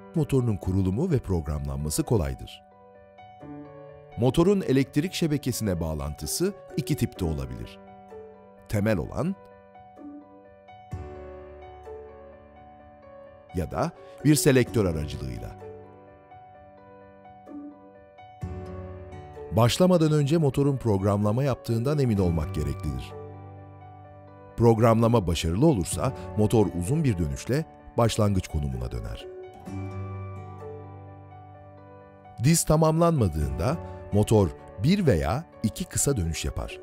motorunun kurulumu ve programlanması kolaydır. Motorun elektrik şebekesine bağlantısı iki tipte olabilir. Temel olan ya da bir selektör aracılığıyla. Başlamadan önce motorun programlama yaptığından emin olmak gereklidir. Programlama başarılı olursa motor uzun bir dönüşle başlangıç konumuna döner. Diz tamamlanmadığında motor bir veya iki kısa dönüş yapar.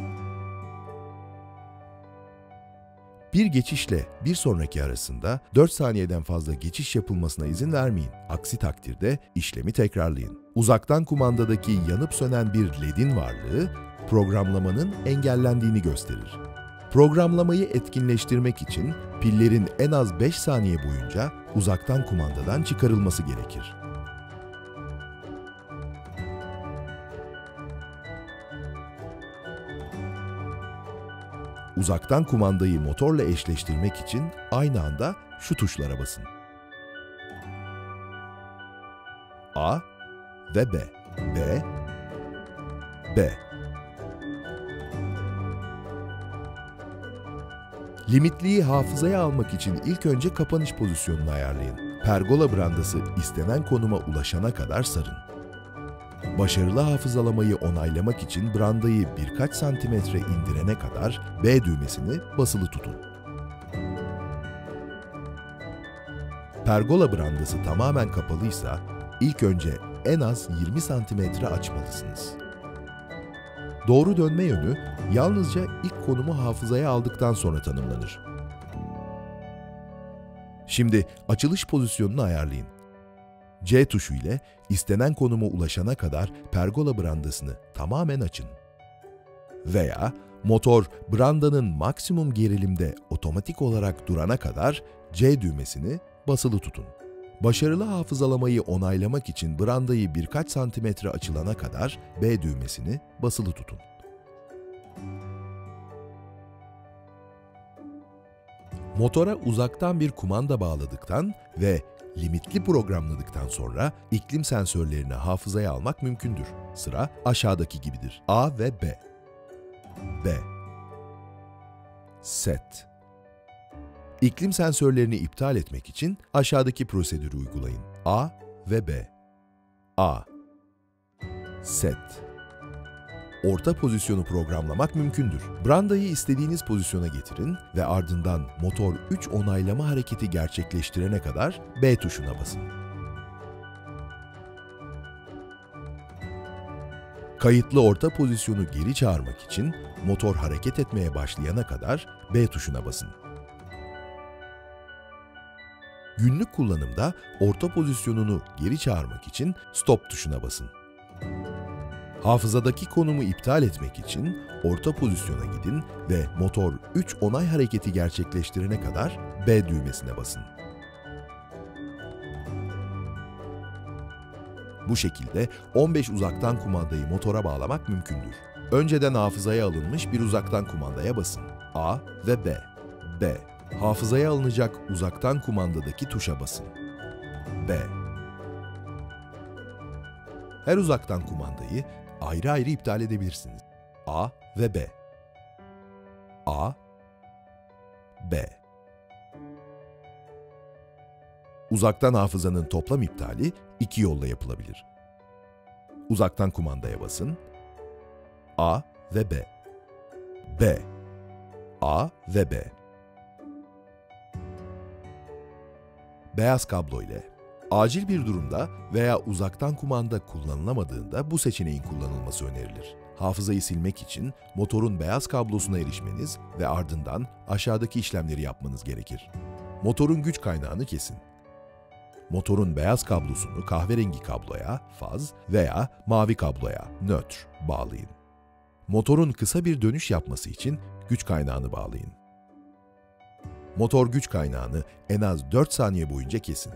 Bir geçişle bir sonraki arasında 4 saniyeden fazla geçiş yapılmasına izin vermeyin. Aksi takdirde işlemi tekrarlayın. Uzaktan kumandadaki yanıp sönen bir LED'in varlığı programlamanın engellendiğini gösterir. Programlamayı etkinleştirmek için pillerin en az 5 saniye boyunca uzaktan kumandadan çıkarılması gerekir. Uzaktan kumandayı motorla eşleştirmek için aynı anda şu tuşlara basın. A ve B. B, B. Limitliyi hafızaya almak için ilk önce kapanış pozisyonunu ayarlayın. Pergola brandası istenen konuma ulaşana kadar sarın. Başarılı hafızalamayı onaylamak için brandayı birkaç santimetre indirene kadar B düğmesini basılı tutun. Pergola brandası tamamen kapalıysa ilk önce en az 20 santimetre açmalısınız. Doğru dönme yönü yalnızca ilk konumu hafızaya aldıktan sonra tanımlanır. Şimdi açılış pozisyonunu ayarlayın. C tuşu ile istenen konuma ulaşana kadar pergola brandasını tamamen açın. Veya motor brandanın maksimum gerilimde otomatik olarak durana kadar C düğmesini basılı tutun. Başarılı hafızalamayı onaylamak için brandayı birkaç santimetre açılana kadar B düğmesini basılı tutun. Motora uzaktan bir kumanda bağladıktan ve limitli programladıktan sonra iklim sensörlerini hafızaya almak mümkündür. Sıra aşağıdaki gibidir. A ve B. B. Set. İklim sensörlerini iptal etmek için aşağıdaki prosedürü uygulayın. A ve B. A. Set. Orta pozisyonu programlamak mümkündür. Brandayı istediğiniz pozisyona getirin ve ardından motor 3 onaylama hareketi gerçekleştirene kadar B tuşuna basın. Kayıtlı orta pozisyonu geri çağırmak için motor hareket etmeye başlayana kadar B tuşuna basın. Günlük kullanımda orta pozisyonunu geri çağırmak için Stop tuşuna basın. Hafızadaki konumu iptal etmek için orta pozisyona gidin ve motor 3 onay hareketi gerçekleştirene kadar B düğmesine basın. Bu şekilde 15 uzaktan kumandayı motora bağlamak mümkündür. Önceden hafızaya alınmış bir uzaktan kumandaya basın. A ve B. B. Hafızaya alınacak uzaktan kumandadaki tuşa basın. B. Her uzaktan kumandayı ayrı ayrı iptal edebilirsiniz. A ve B. A, B. Uzaktan hafızanın toplam iptali iki yolla yapılabilir. Uzaktan kumandaya basın. A ve B. B. A ve B. Beyaz kablo ile. Acil bir durumda veya uzaktan kumanda kullanılamadığında bu seçeneğin kullanılması önerilir. Hafızayı silmek için motorun beyaz kablosuna erişmeniz ve ardından aşağıdaki işlemleri yapmanız gerekir. Motorun güç kaynağını kesin. Motorun beyaz kablosunu kahverengi kabloya, faz veya mavi kabloya, nötr bağlayın. Motorun kısa bir dönüş yapması için güç kaynağını bağlayın. Motor güç kaynağını en az 4 saniye boyunca kesin.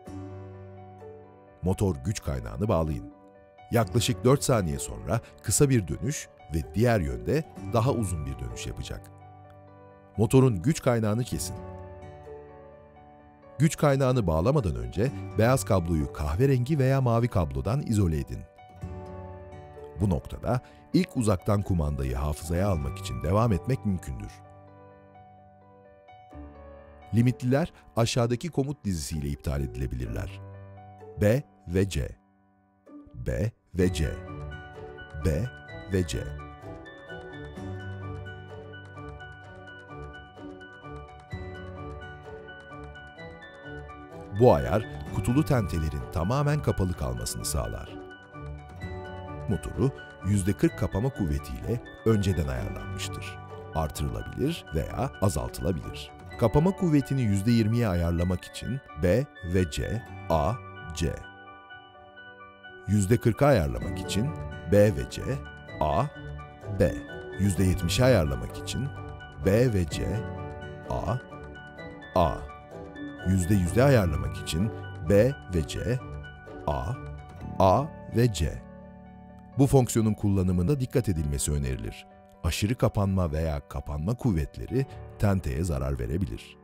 Motor güç kaynağını bağlayın. Yaklaşık 4 saniye sonra kısa bir dönüş ve diğer yönde daha uzun bir dönüş yapacak. Motorun güç kaynağını kesin. Güç kaynağını bağlamadan önce beyaz kabloyu kahverengi veya mavi kablodan izole edin. Bu noktada ilk uzaktan kumandayı hafızaya almak için devam etmek mümkündür. Limitliler aşağıdaki komut dizisiyle iptal edilebilirler. B ve C, B ve C, B ve C. Bu ayar, kutulu tentelerin tamamen kapalı kalmasını sağlar. Motoru %40 kapama kuvvetiyle önceden ayarlanmıştır. Artırılabilir veya azaltılabilir. Kapama kuvvetini %20'ye ayarlamak için B ve C, A, C. %40'a ayarlamak için B ve C, A, B. %70'e ayarlamak için B ve C, A, A. %100'e ayarlamak için B ve C, A ve C. Bu fonksiyonun kullanımında dikkat edilmesi önerilir. Aşırı kapanma veya kapanma kuvvetleri tenteye zarar verebilir.